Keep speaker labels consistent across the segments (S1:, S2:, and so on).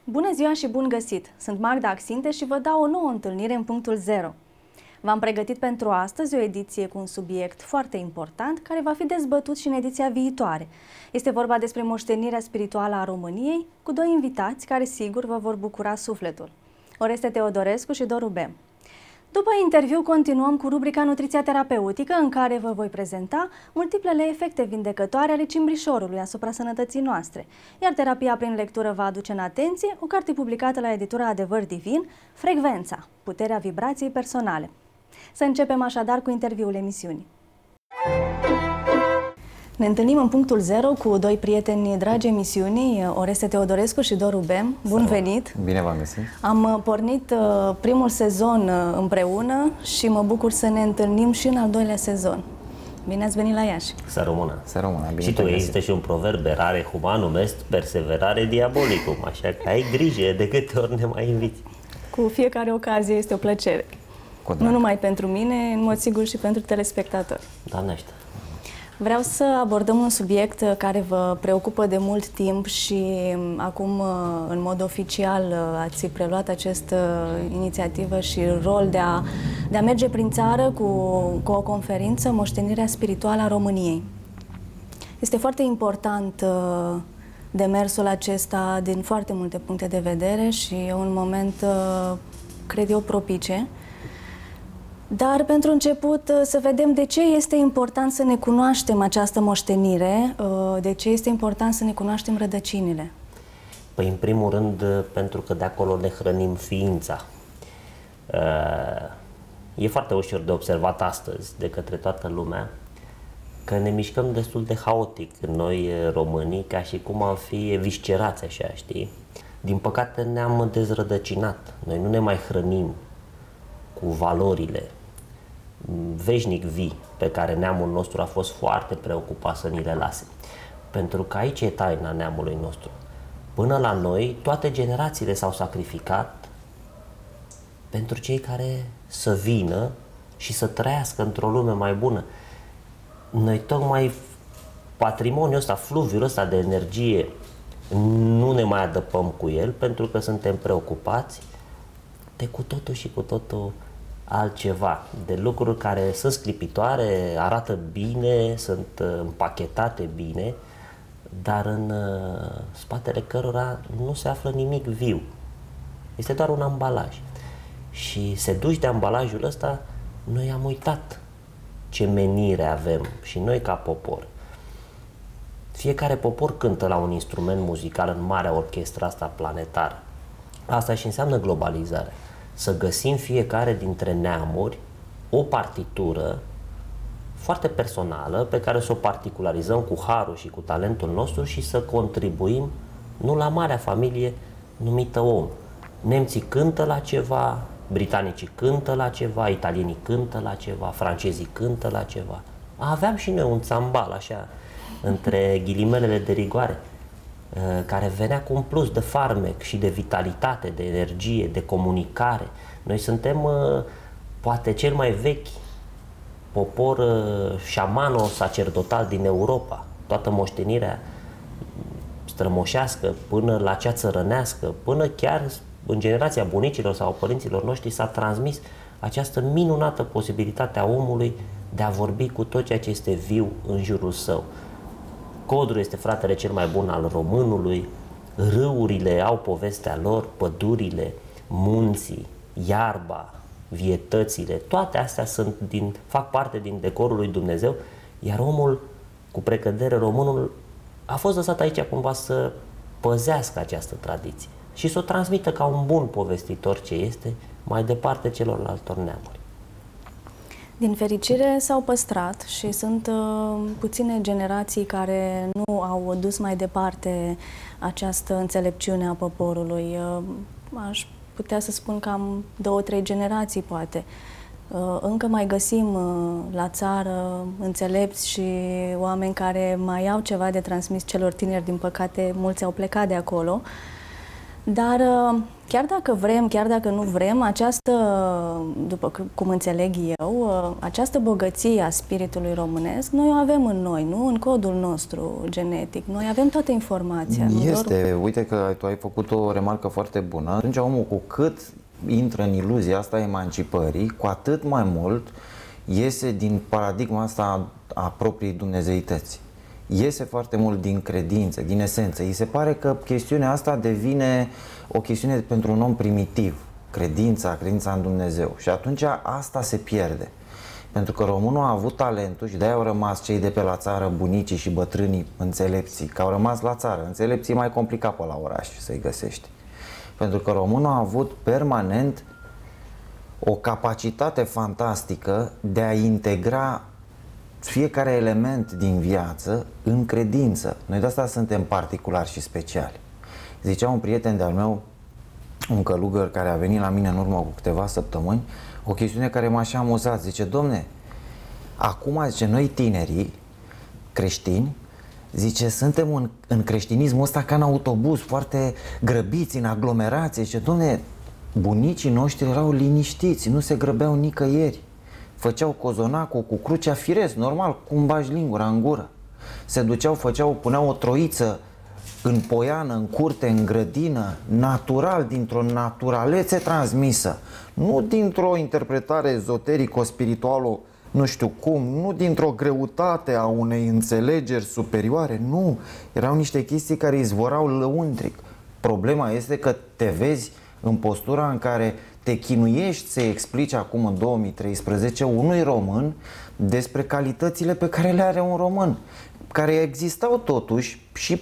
S1: Bună ziua și bun găsit! Sunt Magda Axinte și vă dau o nouă întâlnire în punctul 0. V-am pregătit pentru astăzi o ediție cu un subiect foarte important care va fi dezbătut și în ediția viitoare. Este vorba despre moștenirea spirituală a României cu doi invitați care sigur vă vor bucura sufletul. Oreste Teodorescu și Doru Bem. După interviu continuăm cu rubrica Nutriția terapeutică, în care vă voi prezenta multiplele efecte vindecătoare ale cimbrișorului asupra sănătății noastre. Iar terapia prin lectură va aduce în atenție o carte publicată la editura Adevăr Divin, Frecvența, puterea vibrației personale. Să începem așadar cu interviul emisiunii. Ne întâlnim în punctul 0 cu doi prieteni dragi emisiunii, Oreste Teodorescu și Doru Bem. Bun venit!
S2: Bine v-am găsit!
S1: Am pornit primul sezon împreună și mă bucur să ne întâlnim și în al doilea sezon. Bine ați venit la Iași!
S3: Să rămână!
S2: Să rămână! Bine
S3: și tu, există și un proverb, erare humanum est perseverare diabolicum, așa că ai grijă de câte ori ne mai inviți.
S1: Cu fiecare ocazie este o plăcere. Nu numai pentru mine, în mod sigur și pentru telespectatori.
S3: Doamne ajută!
S1: Vreau să abordăm un subiect care vă preocupă de mult timp și acum, în mod oficial, ați preluat această inițiativă și rol de a merge prin țară cu o conferință, Moștenirea spirituală a României. Este foarte important demersul acesta din foarte multe puncte de vedere și e un moment, cred eu, propice. Dar, pentru început, să vedem de ce este important să ne cunoaștem această moștenire, de ce este important să ne cunoaștem rădăcinile.
S3: Păi, în primul rând, pentru că de acolo ne hrănim ființa. E foarte ușor de observat astăzi de către toată lumea că ne mișcăm destul de haotic noi, românii, ca și cum am fi viscerați, așa, știi? Din păcate ne-am dezrădăcinat. Noi nu ne mai hrănim cu valorile veșnic vii pe care neamul nostru a fost foarte preocupat să ni le lase. Pentru că aici e taina neamului nostru. Până la noi, toate generațiile s-au sacrificat pentru cei care să vină și să trăiască într-o lume mai bună. Noi tocmai patrimoniul ăsta, fluviul ăsta de energie, nu ne mai adăpăm cu el pentru că suntem preocupați de cu totul și cu totul altceva, de lucruri care sunt sclipitoare, arată bine, sunt împachetate bine, dar în spatele cărora nu se află nimic viu. Este doar un ambalaj. Și seduși de ambalajul ăsta, noi am uitat ce menire avem și noi ca popor. Fiecare popor cântă la un instrument muzical în marea orchestră asta planetară. Asta și înseamnă globalizare. Să găsim fiecare dintre neamuri o partitură foarte personală pe care să o particularizăm cu harul și cu talentul nostru și să contribuim nu la marea familie numită om. Nemții cântă la ceva, britanicii cântă la ceva, italienii cântă la ceva, francezii cântă la ceva. Aveam și noi un țambal așa, între ghilimelele de rigoare, care venea cu un plus de farmec și de vitalitate, de energie, de comunicare. Noi suntem poate cel mai vechi popor șamano-sacerdotal din Europa. Toată moștenirea strămoșească până la cea țărănească, până chiar în generația bunicilor sau părinților noștri s-a transmis această minunată posibilitate a omului de a vorbi cu tot ceea ce este viu în jurul său. Codrul este fratele cel mai bun al românului, râurile au povestea lor, pădurile, munții, iarba, vietățile, toate astea fac parte din decorul lui Dumnezeu, iar omul, cu precădere, românul, a fost lăsat aici cumva să păzească această tradiție și să o transmită ca un bun povestitor ce este mai departe celorlaltor neamuri.
S1: Din fericire s-au păstrat și sunt puține generații care nu au dus mai departe această înțelepciune a poporului. Aș putea să spun cam 2-3 generații, poate. Încă mai găsim la țară înțelepți și oameni care mai au ceva de transmis celor tineri. Din păcate, mulți au plecat de acolo. Dar chiar dacă vrem, chiar dacă nu vrem, această, după cum înțeleg eu, această bogăție a spiritului românesc, noi o avem în noi, nu? În codul nostru genetic. Noi avem toată informația.
S2: Este, uite că tu ai făcut o remarcă foarte bună. Atunci omul, cu cât intră în iluzia asta a emancipării, cu atât mai mult iese din paradigma asta a propriei dumnezeități. Iese foarte mult din credință, din esență. Îi se pare că chestiunea asta devine o chestiune pentru un om primitiv. Credința în Dumnezeu. Și atunci asta se pierde. Pentru că românul a avut talentul și de-aia au rămas cei de pe la țară, bunicii și bătrânii înțelepții, că au rămas la țară. Înțelepții e mai complicat pe la oraș să-i găsești. Pentru că românul a avut permanent o capacitate fantastică de a integra fiecare element din viață în credință. Noi de asta suntem particulari și speciali. Zicea un prieten de-al meu, un călugăr care a venit la mine în urmă cu câteva săptămâni, o chestiune care m-a și amuzat. Zice, domne, acum, zice, noi tinerii creștini, zice, suntem în creștinismul ăsta ca în autobuz, foarte grăbiți, în aglomerație. Zice, domne, bunicii noștri erau liniștiți, nu se grăbeau nicăieri. Făceau cozonacul cu crucea firesc, normal, cum bagi lingura în gură. Se duceau, puneau o troiță în poiană, în curte, în grădină, natural, dintr-o naturalețe transmisă. Nu dintr-o interpretare ezoterico-spirituală, nu știu cum, nu dintr-o greutate a unei înțelegeri superioare, nu. Erau niște chestii care izvorau lăuntric. Problema este că te vezi în postura în care te chinuiești să explici acum în 2013 unui român despre calitățile pe care le are un român, care existau totuși și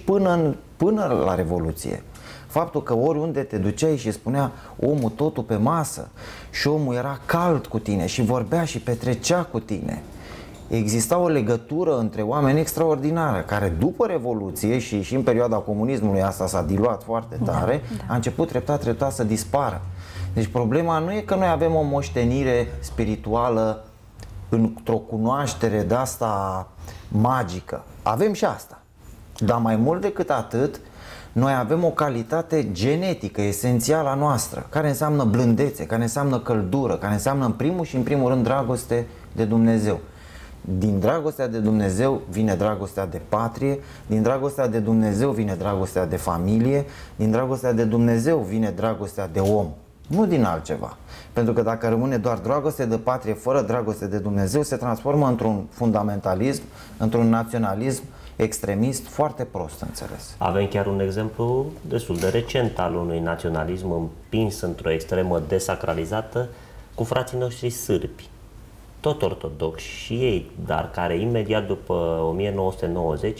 S2: până la Revoluție. Faptul că oriunde te duceai și spunea omul totul pe masă și omul era cald cu tine și vorbea și petrecea cu tine. Exista o legătură între oameni extraordinară, care după Revoluție și în perioada comunismului asta s-a diluat foarte tare, a început treptat să dispară. Deci problema nu e că noi avem o moștenire spirituală într-o cunoaștere de asta magică. Avem și asta. Dar mai mult decât atât, noi avem o calitate genetică esențială a noastră, care înseamnă blândețe, care înseamnă căldură, care înseamnă în primul rând dragoste de Dumnezeu. Din dragostea de Dumnezeu vine dragostea de patrie, din dragostea de Dumnezeu vine dragostea de familie, din dragostea de Dumnezeu vine dragostea de om. Nu din altceva. Pentru că dacă rămâne doar dragoste de patrie fără dragoste de Dumnezeu, se transformă într-un fundamentalism, într-un naționalism extremist foarte prost înțeles.
S3: Avem chiar un exemplu destul de recent al unui naționalism împins într-o extremă desacralizată cu frații noștri sârbi, tot ortodoxi și ei, dar care imediat după 1990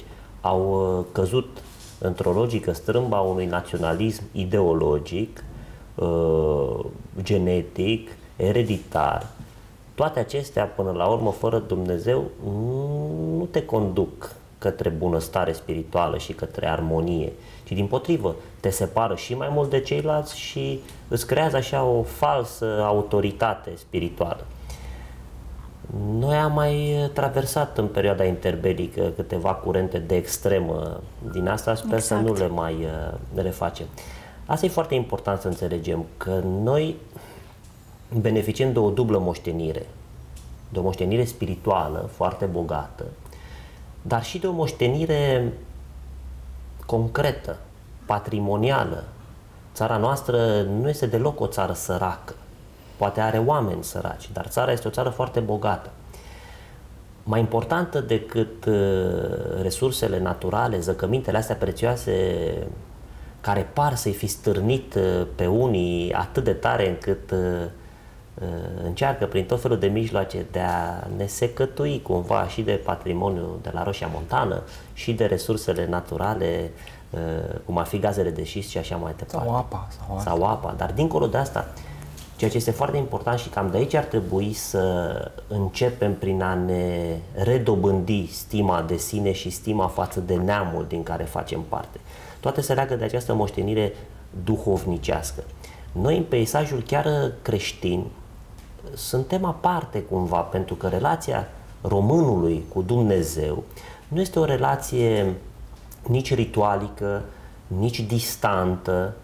S3: au căzut într-o logică strâmbă a unui naționalism ideologic, genetic, ereditar. Toate acestea, până la urmă, fără Dumnezeu, nu te conduc către bunăstare spirituală și către armonie, ci dimpotrivă, te separă și mai mult de ceilalți și îți creează așa o falsă autoritate spirituală. Noi am mai traversat în perioada interbelică câteva curente de extremă din asta, sper să nu le mai refacem. Asta e foarte important să înțelegem, că noi beneficiem de o dublă moștenire, de o moștenire spirituală foarte bogată, dar și de o moștenire concretă, patrimonială. Țara noastră nu este deloc o țară săracă, poate are oameni săraci, dar țara este o țară foarte bogată. Mai importantă decât resursele naturale, zăcămintele astea prețioase, care par să-i fi stârnit pe unii atât de tare încât încearcă prin tot felul de mijloace de a ne secătui cumva și de patrimoniul de la Roșia Montană și de resursele naturale, cum ar fi gazele de șist și așa mai departe. Sau apa. Dar dincolo de asta, ceea ce este foarte important și cam de aici ar trebui să începem prin a ne redobândi stima de sine și stima față de neamul din care facem parte. Toate se leagă de această moștenire duhovnicească. Noi, în peisajul chiar creștin, suntem aparte cumva, pentru că relația românului cu Dumnezeu nu este o relație nici ritualică, nici distantă,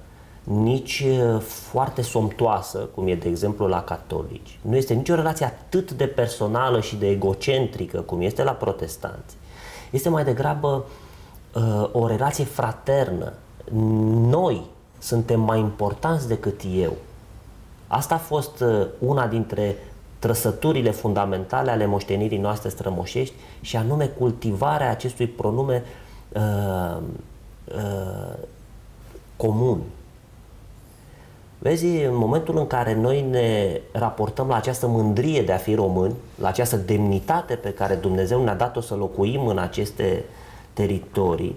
S3: nici foarte somptoasă, cum e de exemplu la catolici. Nu este nicio relație atât de personală și de egocentrică cum este la protestanți. Este mai degrabă o relație fraternă. Noi suntem mai importanți decât eu. Asta a fost una dintre trăsăturile fundamentale ale moștenirii noastre strămoșești, și anume cultivarea acestui pronume comun. Vezi, în momentul în care noi ne raportăm la această mândrie de a fi români, la această demnitate pe care Dumnezeu ne-a dat-o să locuim în aceste teritorii,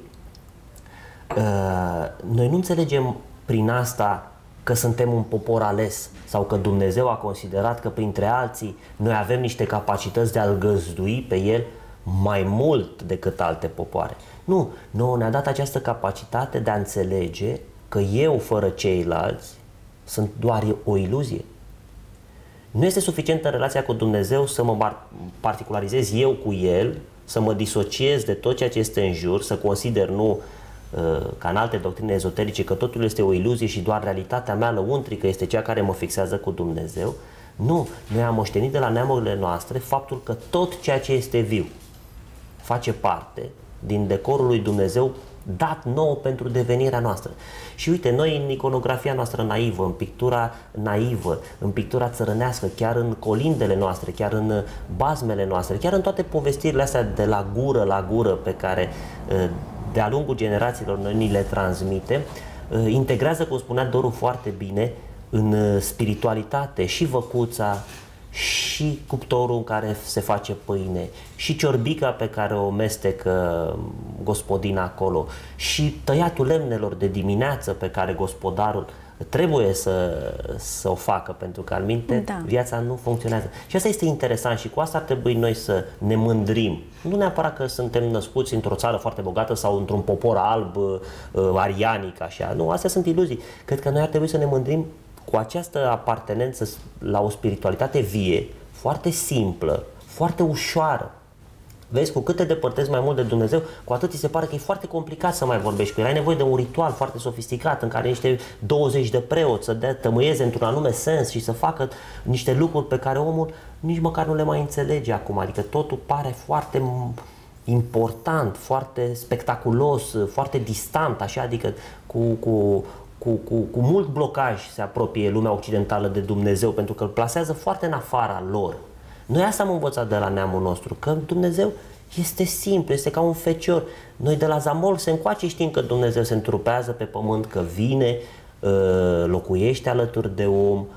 S3: noi nu înțelegem prin asta că suntem un popor ales sau că Dumnezeu a considerat că printre alții noi avem niște capacități de a-L găzdui pe El mai mult decât alte popoare. Nu, nouă ne-a dat această capacitate de a înțelege că eu fără ceilalți sunt doar o iluzie. Nu este suficient în relația cu Dumnezeu să mă particularizez eu cu El, să mă disociez de tot ceea ce este în jur, să consider, nu ca în alte doctrine ezoterice, că totul este o iluzie și doar realitatea mea lăuntrică este cea care mă fixează cu Dumnezeu. Nu, noi am moștenit de la neamurile noastre faptul că tot ceea ce este viu face parte din decorul lui Dumnezeu dat nouă pentru devenirea noastră. Și uite, noi în iconografia noastră naivă, în pictura naivă, în pictura țărănească, chiar în colindele noastre, chiar în bazmele noastre, chiar în toate povestirile astea de la gură pe care de-a lungul generațiilor noi ni le transmitem, integrează, cum spunea Doru foarte bine, în spiritualitate și văcuța, și cuptorul în care se face pâine, și ciorbica pe care o mestecă gospodina acolo, și tăiatul lemnelor de dimineață pe care gospodarul trebuie să o facă, pentru că alminte viața nu funcționează. Și asta este interesant și cu asta ar trebui noi să ne mândrim. Nu neapărat că suntem născuți într-o țară foarte bogată sau într-un popor alb, arianic, așa. Nu, astea sunt iluzii. Cred că noi ar trebui să ne mândrim cu această apartenență la o spiritualitate vie, foarte simplă, foarte ușoară. Vezi, cu cât te depărtezi mai mult de Dumnezeu, cu atât ți se pare că e foarte complicat să mai vorbești cu El. Ai nevoie de un ritual foarte sofisticat în care niște 20 de preoți să tămâieze într-un anume sens și să facă niște lucruri pe care omul nici măcar nu le mai înțelege acum. Adică totul pare foarte important, foarte spectaculos, foarte distant, așa, adică cu mult blocaj se apropie lumea occidentală de Dumnezeu, pentru că îl plasează foarte în afara lor. Noi asta am învățat de la neamul nostru, că Dumnezeu este simplu, este ca un fecior. Noi de la Zamol se încoace știm că Dumnezeu se întrupează pe pământ, că vine, locuiește alături de om.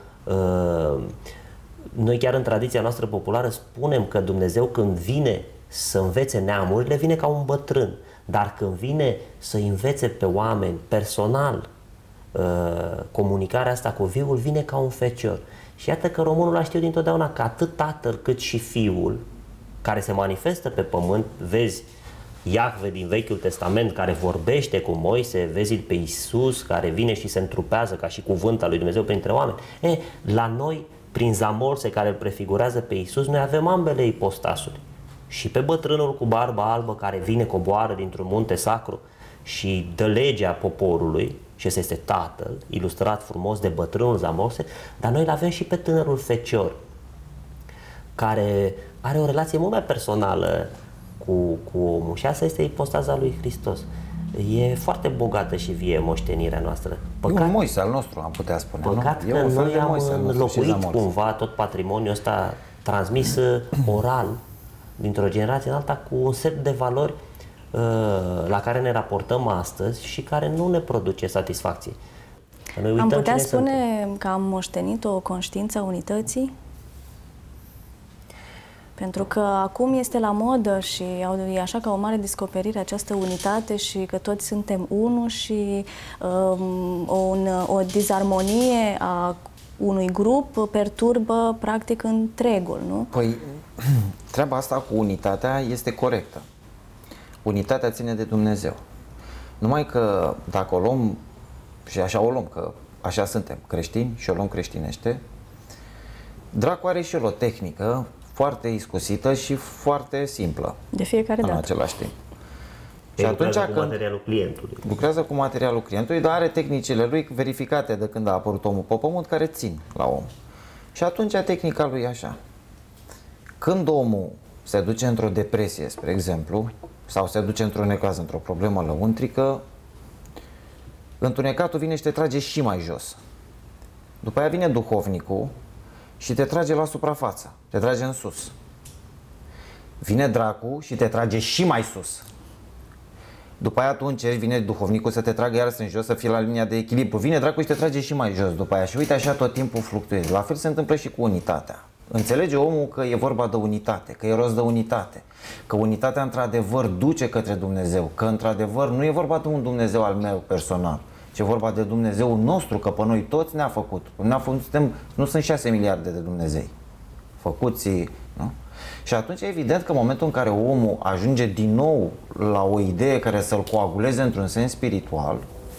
S3: Noi chiar în tradiția noastră populară spunem că Dumnezeu, când vine să învețe neamurile, vine ca un bătrân, dar când vine să învețe pe oameni personal comunicarea asta cu Fiul, vine ca un fecior. Și iată că românul a știut dintotdeauna că atât Tatăl cât și Fiul, care se manifestă pe pământ, vezi Iahve din Vechiul Testament care vorbește cu Moise, vezi pe Iisus care vine și se întrupează ca și cuvânt al lui Dumnezeu printre oameni. La noi, prin Zamolse care îl prefigurează pe Iisus, noi avem ambele ipostasuri. Și pe bătrânul cu barba albă care vine, coboară dintr-un munte sacru și dă legea poporului, și ăsta este Tatăl, ilustrat frumos de bătrânul Zamolse, dar noi îl avem și pe tânărul fecior, care are o relație mult mai personală cu omul, și asta este ipostaza lui Hristos. E foarte bogată și vie moștenirea noastră.
S2: Păcat, e un Moise al nostru, am putea spune.
S3: Păcat că noi am înlocuit cumva tot patrimoniul ăsta transmis oral dintr-o generație în alta cu un set de valori la care ne raportăm astăzi și care nu ne produce satisfacție.
S1: Am putea spune că am moștenit o conștiință a unității? Pentru că acum este la modă și e așa ca o mare descoperire această unitate și că toți suntem unul și o dizarmonie a unui grup perturbă practic întregul, nu?
S2: Păi, treaba asta cu unitatea este corectă. Unitatea ține de Dumnezeu. Numai că dacă o luăm, și așa o luăm, că așa suntem creștini și o luăm creștinește, dracu are și el o tehnică foarte iscusită și foarte simplă.
S1: De fiecare dată.
S2: În același timp.
S3: Și atunci cu materialul clientului.
S2: Lucrează cu materialul clientului, dar are tehnicile lui verificate de când a apărut omul pe pământ, care țin la om. Și atunci tehnica lui e așa. Când omul se duce într-o depresie, spre exemplu, sau se duce într-un necaz, într-o problemă lăuntrică, întunecatul vine și te trage și mai jos. După aia vine duhovnicul și te trage la suprafață, te trage în sus. Vine dracul și te trage și mai sus. După aia tu încerci, vine duhovnicul să te tragă iar în jos, să fii la linia de echilibru. Vine dracul și te trage și mai jos după aia. Și uite, așa tot timpul fluctuezi. La fel se întâmplă și cu unitatea. Înțelege omul că e vorba de unitate, că e rost de unitate, că unitatea într-adevăr duce către Dumnezeu, că într-adevăr nu e vorba de un Dumnezeu al meu personal, ci e vorba de Dumnezeul nostru, că pe noi toți ne-a făcut. Nu sunt 6 miliarde de Dumnezei făcuți, nu? Și atunci e evident că în momentul în care omul ajunge din nou la o idee care să-l coaguleze într-un sens spiritual,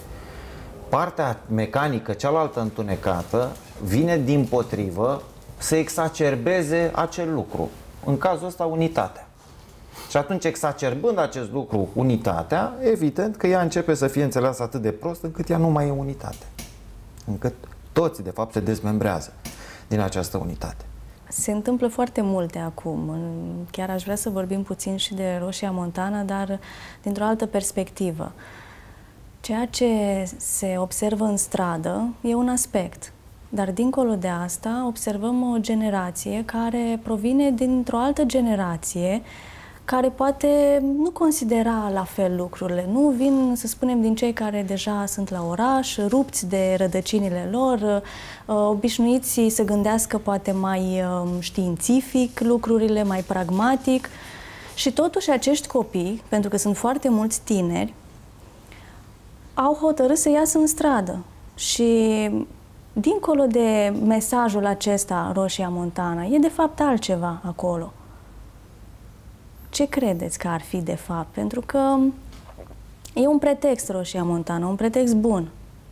S2: partea mecanică, cealaltă întunecată, vine dimpotrivă să exacerbeze acel lucru. În cazul ăsta, unitatea. Și atunci, exacerbând acest lucru, unitatea, evident că ea începe să fie înțeleasă atât de prost încât ea nu mai e unitate. Încât toți, de fapt, se dezmembrează din această unitate.
S1: Se întâmplă foarte multe acum. Chiar aș vrea să vorbim puțin și de Roșia Montană, dar dintr-o altă perspectivă. Ceea ce se observă în stradă e un aspect. Dar dincolo de asta observăm o generație care provine dintr-o altă generație care poate nu considera la fel lucrurile. Nu vin, să spunem, din cei care deja sunt la oraș, rupți de rădăcinile lor, obișnuiți să gândească poate mai științific lucrurile, mai pragmatic. Și totuși acești copii, pentru că sunt foarte mulți tineri, au hotărât să iasă în stradă. Și dincolo de mesajul acesta, Roșia Montană, e de fapt altceva acolo. Ce credeți că ar fi de fapt? Pentru că e un pretext, Roșia Montană, un pretext bun.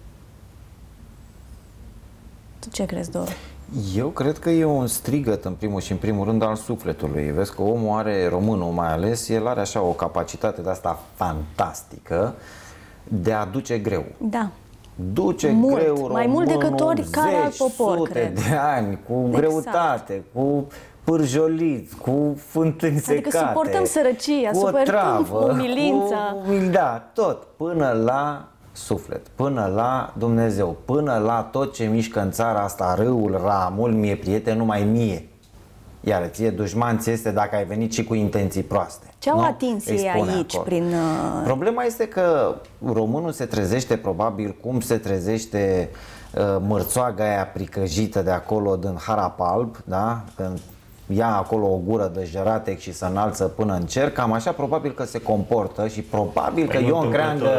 S1: Tu ce crezi, Doru?
S2: Eu cred că e un strigăt în primul și în primul rând al sufletului. Vezi că omul are, românul mai ales, el are așa o capacitate de asta fantastică de a duce greu.
S1: Da.
S2: Duce
S1: mult,
S2: greu românul,
S1: mai mult decât oricare alt popor,
S2: sute
S1: cred.
S2: de ani, cu
S1: Exact.
S2: greutate, cu pârjoliți, cu fântâni secate,
S1: adică suportăm sărăcia,
S2: cu o
S1: suportăm
S2: travă,
S1: umilința.
S2: Da, tot, până la suflet, până la Dumnezeu, până la tot ce mișcă în țara asta, râul, ramul, mie prieten, numai mie. Iar ție dușman ți este dacă ai venit și cu intenții proaste.
S1: Ce au atins ei aici
S2: acolo.
S1: prin...
S2: Problema este că românul se trezește probabil cum se trezește mărțoaga aia pricăjită de acolo din harap alb, da? Când ia acolo o gură de jăratec și se înalță până în cer, cam așa probabil că se comportă și probabil că Ion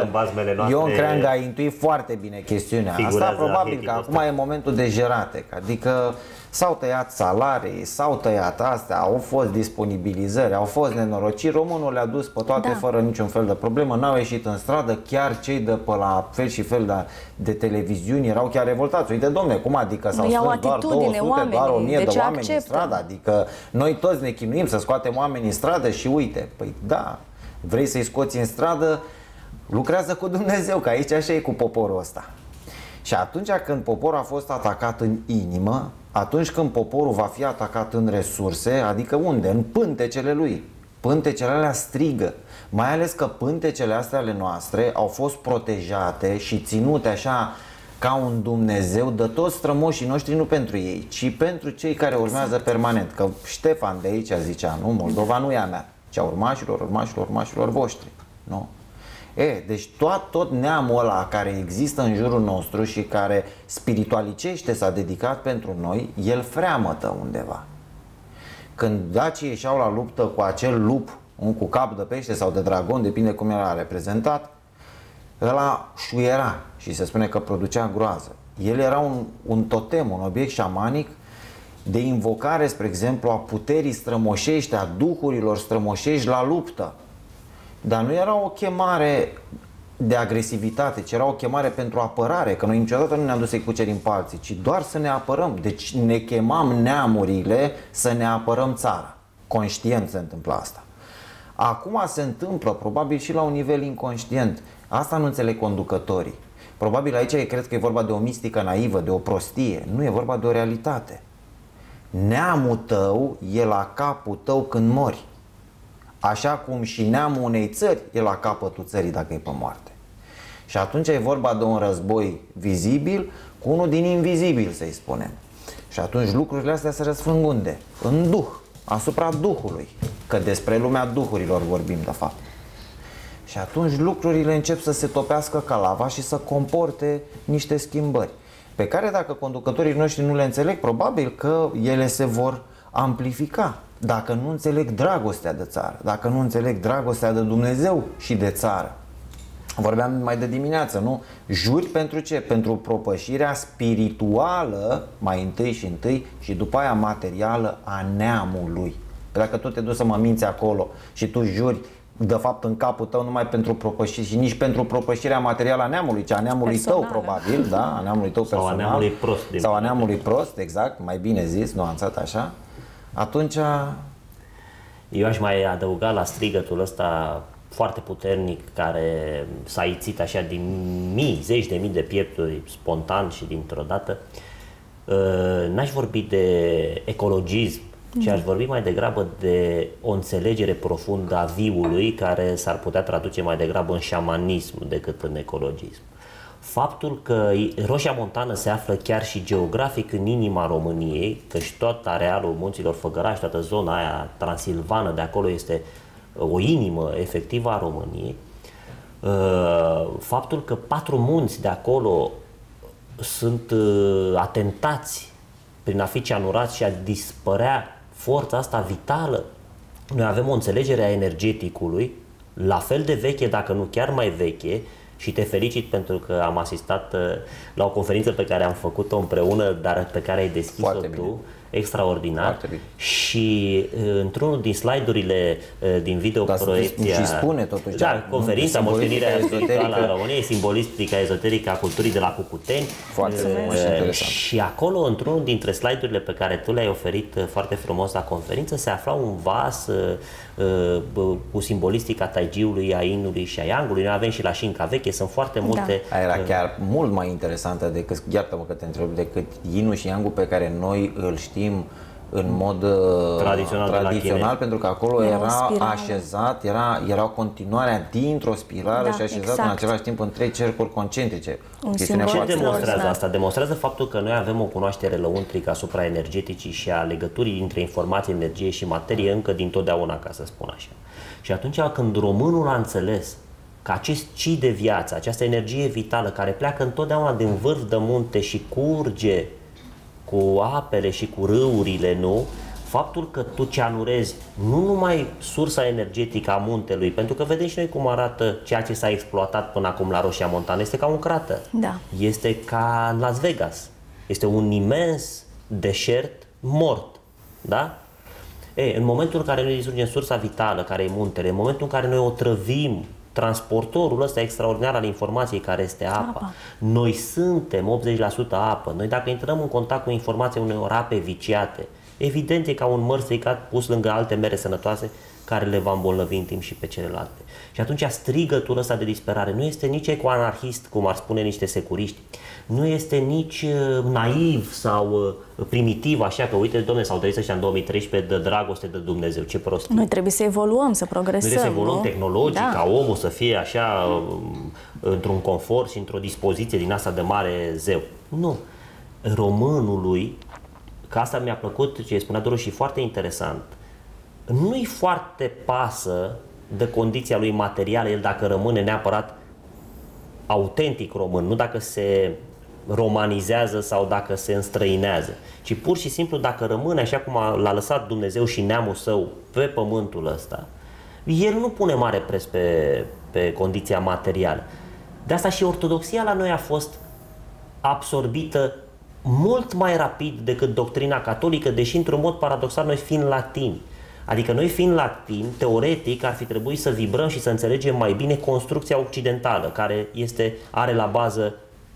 S2: Creangă a intuit foarte bine chestiunea asta, probabil că acum e momentul de jăratec, adică s-au tăiat salarii, s-au tăiat astea, au fost disponibilizări, au fost nenorociri, românul le-a dus pe toate fără niciun fel de problemă, n-au ieșit în stradă, chiar cei de pe la fel și fel de televiziuni erau chiar revoltați. Uite, domne, cum adică s-au strâns doar 200, doar 1000 de oameni în stradă, adică noi toți ne chinuim să scoatem oamenii în stradă și uite, păi da, vrei să-i scoți în stradă, lucrează cu Dumnezeu, că aici așa e cu poporul ăsta. Și atunci când poporul a fost atacat în inimă, atunci când poporul va fi atacat în resurse, adică unde? În pântecele lui. Pântecele alea strigă. Mai ales că pântecele astea ale noastre au fost protejate și ținute așa ca un Dumnezeu de toți strămoșii noștri, nu pentru ei, ci pentru cei care urmează permanent. Că Ștefan de aici zicea, nu, Moldova nu e a mea, ci a urmașilor voștri. Nu? Deci tot neamul ăla care există în jurul nostru și care spiritualicește s-a dedicat pentru noi, el freamătă undeva. Când dacii ieșeau la luptă cu acel lup, cu cap de pește sau de dragon, depinde cum era reprezentat, ăla șuiera și se spune că producea groază. El era un totem, un obiect șamanic de invocare, spre exemplu, a puterii strămoșești, a duhurilor strămoșești la luptă. Dar nu era o chemare de agresivitate, ci era o chemare pentru apărare, că noi niciodată nu ne-am dus să-i cucerim pe alții, ci doar să ne apărăm. Deci ne chemam neamurile să ne apărăm țara. Conștient se întâmplă asta. Acum se întâmplă, probabil și la un nivel inconștient. Asta nu înțeleg conducătorii. Probabil aici cred că e vorba de o mistică naivă, de o prostie. Nu, e vorba de o realitate. Neamul tău e la capul tău când mori. Așa cum și neamul unei țări e la capătul țării dacă e pe moarte. Și atunci e vorba de un război vizibil cu unul din invizibil, să-i spunem. Și atunci lucrurile astea se răsfrâng unde? În duh, asupra duhului. Că despre lumea duhurilor vorbim de fapt. Și atunci lucrurile încep să se topească ca lava și să comporte niște schimbări pe care dacă conducătorii noștri nu le înțeleg, probabil că ele se vor amplifica. Dacă nu înțeleg dragostea de țară, dacă nu înțeleg dragostea de Dumnezeu și de țară. Vorbeam mai de dimineață, nu? Juri pentru ce? Pentru propășirea spirituală, mai întâi și după aia materială a neamului. Dacă tu te duci să mă minți acolo și tu juri de fapt în capul tău numai pentru propășire și nici pentru propășirea materială a neamului, ci a neamului tău probabil, da? A neamului tău personal.
S3: Sau a neamului prost.
S2: Sau a neamului prost, exact, mai bine zis, nuanțat așa. Atunci...
S3: Eu aș mai adăuga la strigătul ăsta foarte puternic care s-a ițit așa din zeci de mii de piepturi spontan și dintr-o dată. N-aș vorbi de ecologism, ci aș vorbi mai degrabă de o înțelegere profundă a viului care s-ar putea traduce mai degrabă în șamanism decât în ecologism. Faptul că Roșia Montană se află chiar și geografic în inima României, căci tot arealul munților Făgăraș, toată zona aia transilvană de acolo este o inimă efectivă a României, faptul că 4 munți de acolo sunt atentați prin a fi cianurați și a dispărea forța asta vitală. Noi avem o înțelegere a energeticului la fel de veche, dacă nu chiar mai veche, și te felicit pentru că am asistat la o conferință pe care am făcut-o împreună, dar pe care ai deschis-o tu. Extraordinar. Și într-unul din slide-urile din videoproiecția...
S2: Și spune totuși.
S3: Da, conferința Moștenirea Spirituală a României, Simbolistica Ezotérică a Culturii de la Cucuteni.
S2: Foarte interesant.
S3: Și acolo, într-unul dintre slide-urile pe care tu le-ai oferit foarte frumos la conferință, se afla un vas cu simbolistica taigiului, a inului și a yangului. Noi avem și la Șinca Veche, sunt foarte multe...
S2: Da. Era chiar mult mai interesantă decât, iartă-mă că te întreb, decât inul și yangul pe care noi îl știm în mod tradițional pentru că acolo era așezat, era o continuare dintr-o spirală și așezat în același timp în 3 cercuri concentrice.
S3: Ce demonstrează asta? Demonstrează faptul că noi avem o cunoaștere lăuntrică asupra energeticii și a legăturii dintre informație, energie și materie încă dintotdeauna, ca să spun așa. Și atunci când românul a înțeles că acest ci de viață, această energie vitală care pleacă întotdeauna din vârf de munte și curge cu apele și cu râurile, nu? Faptul că tu cianurezi nu numai sursa energetică a muntelui, pentru că vedem și noi cum arată ceea ce s-a exploatat până acum la Roșia Montană, este ca un crater.
S1: Da.
S3: Este ca în Las Vegas. Este un imens deșert mort. Da? În momentul în care noi distrugem sursa vitală, care e muntele, în momentul în care noi otrăvim transportorul ăsta extraordinar al informației care este apa. Noi suntem 80% apă. Noi dacă intrăm în contact cu informația unor ape viciate, evident e ca un măr stricat pus lângă alte mere sănătoase care le va îmbolnăvi în timp și pe celelalte. Și atunci strigătul ăsta de disperare nu este nici ecoanarhist, cum ar spune niște securiști, nu este nici naiv sau primitiv, așa că uite, domne, s-au trăit ăștia în 2013 de dragoste de Dumnezeu, ce prostie.
S1: Noi trebuie să evoluăm, să progresăm.
S3: Noi trebuie să evoluăm tehnologic, ca omul să fie așa într-un confort și într-o dispoziție din asta de mare zeu. Nu. Românului, că asta mi-a plăcut ce spunea Doru și foarte interesant, nu-i foarte pasă de condiția lui materială, el dacă rămâne neapărat autentic român, nu dacă se romanizează sau dacă se înstrăinează, ci pur și simplu dacă rămâne așa cum l-a lăsat Dumnezeu și neamul său pe pământul ăsta, el nu pune mare preț pe condiția materială. De asta și ortodoxia la noi a fost absorbită mult mai rapid decât doctrina catolică, deși într-un mod paradoxal noi fiind latini. Adică noi fiind latini, teoretic ar fi trebuit să vibrăm și să înțelegem mai bine construcția occidentală, care are la bază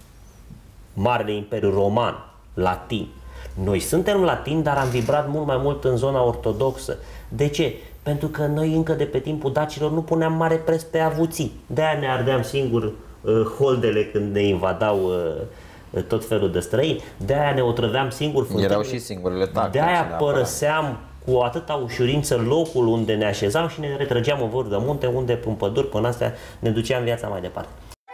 S3: Marele Imperiu Roman, latin. Noi suntem latini, dar am vibrat mult mai mult în zona ortodoxă. De ce? Pentru că noi încă de pe timpul dacilor nu puneam mare preț pe avuții. De-aia ne ardeam singur holdele când ne invadau tot felul de străini. De-aia ne otrăveam singur fântânile.
S2: Erau și singurele taxe.
S3: De-aia părăseam cu atâta ușurință locul unde ne așezam și ne retrăgeam în vârf de munte, unde în păduri, până astea, ne duceam viața mai departe.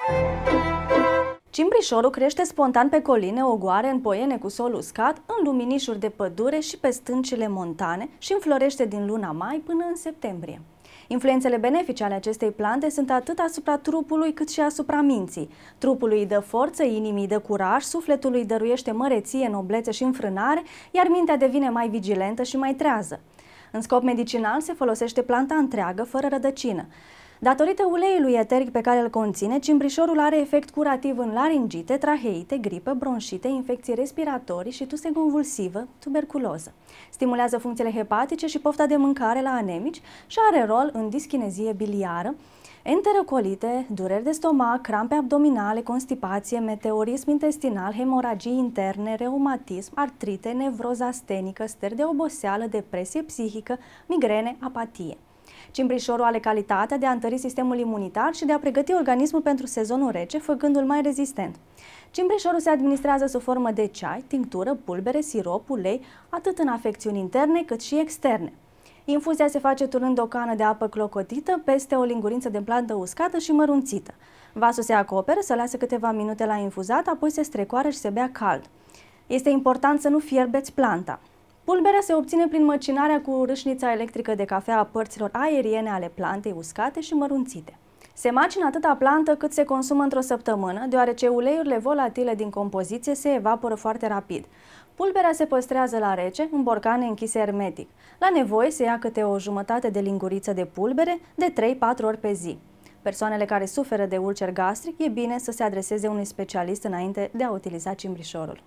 S1: Cimbrișorul crește spontan pe coline, ogoare, în poiene cu sol uscat, în luminișuri de pădure și pe stâncile montane și înflorește din luna mai până în septembrie. Influențele benefice ale acestei plante sunt atât asupra trupului cât și asupra minții. Trupului îi dă forță, inimii îi dă curaj, sufletului îi dăruiește măreție, noblețe și înfrânare, iar mintea devine mai vigilentă și mai trează. În scop medicinal se folosește planta întreagă, fără rădăcină. Datorită uleiului eteric pe care îl conține, cimbrișorul are efect curativ în laringite, traheite, gripă, bronșite, infecții respiratorii și tuse convulsivă, tuberculoză. Stimulează funcțiile hepatice și pofta de mâncare la anemici și are rol în dischinezie biliară, enterocolite, dureri de stomac, crampe abdominale, constipație, meteorism intestinal, hemoragii interne, reumatism, artrite, nevroză astenică, stări de oboseală, depresie psihică, migrene, apatie. Cimbrișorul are calitatea de a întări sistemul imunitar și de a pregăti organismul pentru sezonul rece, făcându-l mai rezistent. Cimbrișorul se administrează sub formă de ceai, tinctură, pulbere, sirop, ulei, atât în afecțiuni interne cât și externe. Infuzia se face turnând o cană de apă clocotită peste o linguriță de plantă uscată și mărunțită. Vasul se acoperă, se lasă câteva minute la infuzat, apoi se strecoară și se bea cald. Este important să nu fierbeți planta. Pulberea se obține prin măcinarea cu râșnița electrică de cafea a părților aeriene ale plantei uscate și mărunțite. Se macină atâta plantă cât se consumă într-o săptămână, deoarece uleiurile volatile din compoziție se evaporă foarte rapid. Pulberea se păstrează la rece, în borcane închise hermetic. La nevoie se ia câte o jumătate de linguriță de pulbere de 3-4 ori pe zi. Persoanele care suferă de ulcer gastric e bine să se adreseze unui specialist înainte de a utiliza cimbrișorul.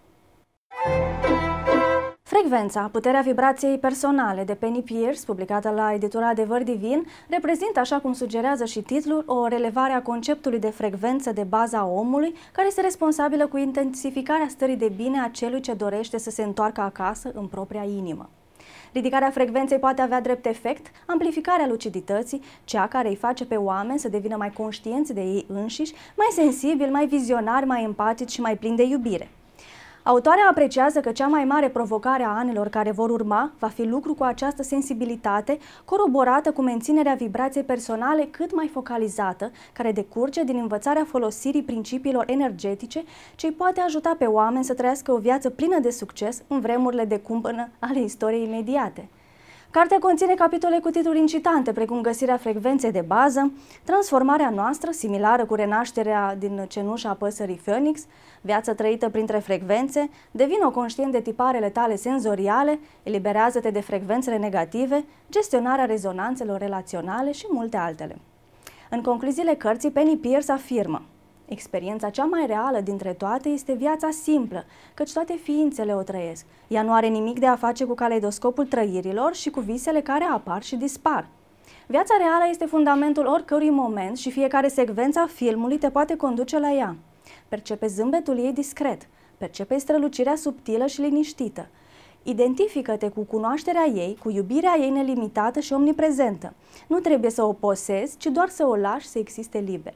S1: Frecvența, puterea vibrației personale de Penny Pearce, publicată la editura Adevăr Divin, reprezintă, așa cum sugerează și titlul, o relevare a conceptului de frecvență de bază a omului, care este responsabilă cu intensificarea stării de bine a celui ce dorește să se întoarcă acasă în propria inimă. Ridicarea frecvenței poate avea drept efect amplificarea lucidității, cea care îi face pe oameni să devină mai conștienți de ei înșiși, mai sensibili, mai vizionari, mai empatici și mai plini de iubire. Autoarea apreciază că cea mai mare provocare a anilor care vor urma va fi lucru cu această sensibilitate, coroborată cu menținerea vibrației personale cât mai focalizată, care decurge din învățarea folosirii principiilor energetice, ce îi poate ajuta pe oameni să trăiască o viață plină de succes în vremurile de cumpănă ale istoriei imediate. Cartea conține capitole cu titluri incitante, precum găsirea frecvenței de bază, transformarea noastră, similară cu renașterea din cenușa păsării Phoenix, viața trăită printre frecvențe, devină conștient de tiparele tale senzoriale, eliberează-te de frecvențele negative, gestionarea rezonanțelor relaționale și multe altele. În concluziile cărții, Penny Pearce afirmă: experiența cea mai reală dintre toate este viața simplă, căci toate ființele o trăiesc. Ea nu are nimic de a face cu caleidoscopul trăirilor și cu visele care apar și dispar. Viața reală este fundamentul oricărui moment și fiecare secvență a filmului te poate conduce la ea. Percepe zâmbetul ei discret, percepe strălucirea subtilă și liniștită. Identifică-te cu cunoașterea ei, cu iubirea ei nelimitată și omniprezentă. Nu trebuie să o posezi, ci doar să o lași să existe liber.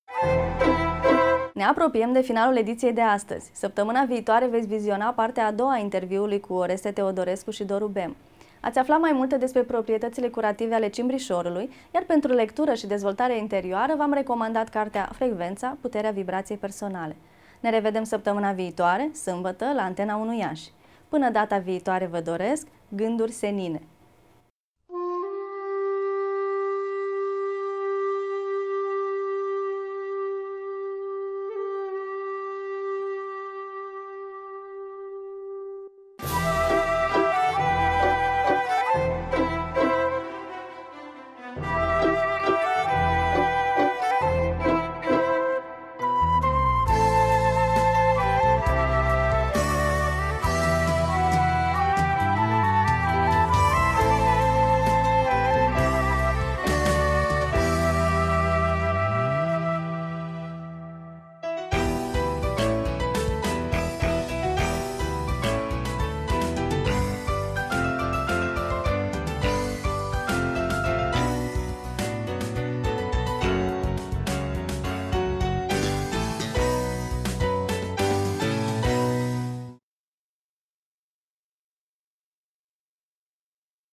S1: Ne apropiem de finalul ediției de astăzi. Săptămâna viitoare veți viziona partea a doua a interviului cu Oreste Teodorescu și Doru Bem. Ați aflat mai multe despre proprietățile curative ale cimbrișorului, iar pentru lectură și dezvoltare interioară v-am recomandat cartea Frecvența, puterea vibrației personale. Ne revedem săptămâna viitoare, sâmbătă, la Antena 1 Iași. Până data viitoare vă doresc gânduri senine!